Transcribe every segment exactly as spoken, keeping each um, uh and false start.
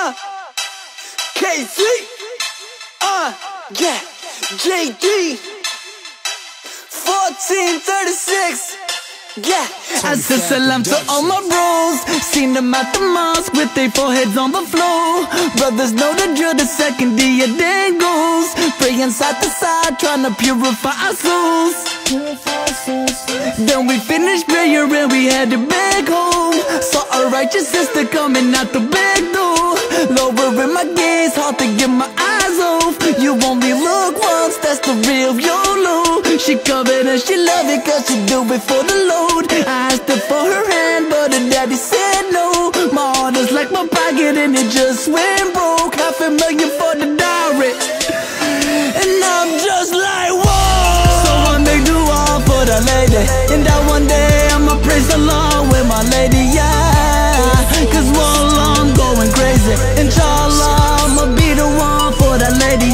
uh, K Z, uh, yeah, J D, fourteen thirty-six, yeah. I said salam to all my bros, seen them at the mosque with their foreheads on the floor. Brothers know the drill, the second day a day goes, praying side to side, trying to purify our souls. Then we finished prayer and we had to beg home. Saw a righteous sister coming out the back door, lowering my gaze, hard to get my eyes off. You only look once, that's the real YOLO. She covered and she love it cause she do it for the load. I asked her for her hand but her daddy said no. My heart is like my pocket and it just went broke. Half a million for the diary, and I'm just like whoa. So I make dua for the lady, and that one day I'ma praise the Lord with my lady, yeah. Cause wallah I'm going crazy, inshallah I'ma be the one for that lady,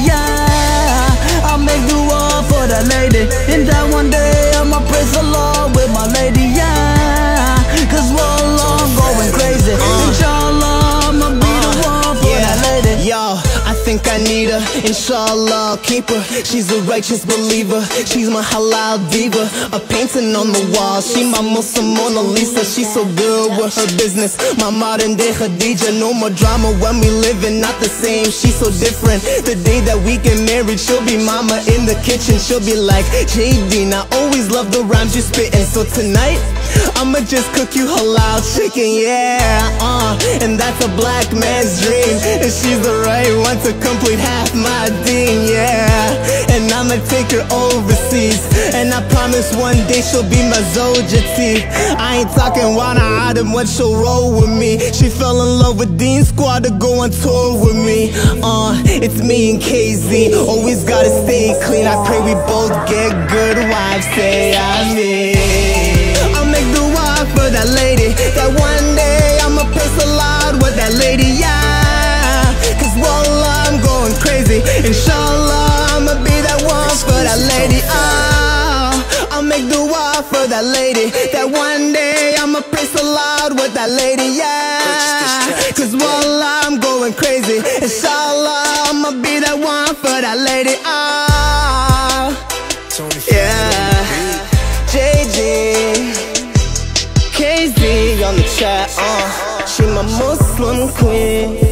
yeah. I'll make dua for that lady, and that one day I'ma praise the Lord with my lady, yeah. Cause wallah I'm going crazy, inshallah I'ma be the one for that lady. Yo, I think I need her, inshallah I'll keep her. She's a righteous believer, she's my halal diva. A painting on the wall, she my Muslim Mona Lisa. She's so good with her business, my modern day Khadija. No more drama when we living, not the same, she's so different. The day that we get married, she'll be mama in the kitchen. She'll be like, J D, I always love the rhymes you spittin'. So tonight, I'ma just cook you halal chicken, yeah, uh, and that's a black man's dream. And she's the right one to complete half my deen, yeah. And I'ma take her overseas, and I promise one day she'll be my Zojati. I ain't talking Wana Adam when she'll roll with me. She fell in love with Dean Squad to go on tour with me. Uh, it's me and K Z, always gotta stay clean. I pray we both get good wives, say Ameen. I'll make dua for that lady, that one day I'ma praise the Lord with that lady, yeah. Cause wallah I'm going crazy, inshallah I'ma be that one for that lady, ah. I'll make dua for that lady, that one day I'ma praise the Lord with that lady, yeah. Cause wallah I'm going crazy, inshallah I'ma be that one for that lady, ah. Yeah, J G, K Z on the chat, uh. She my Muslim queen.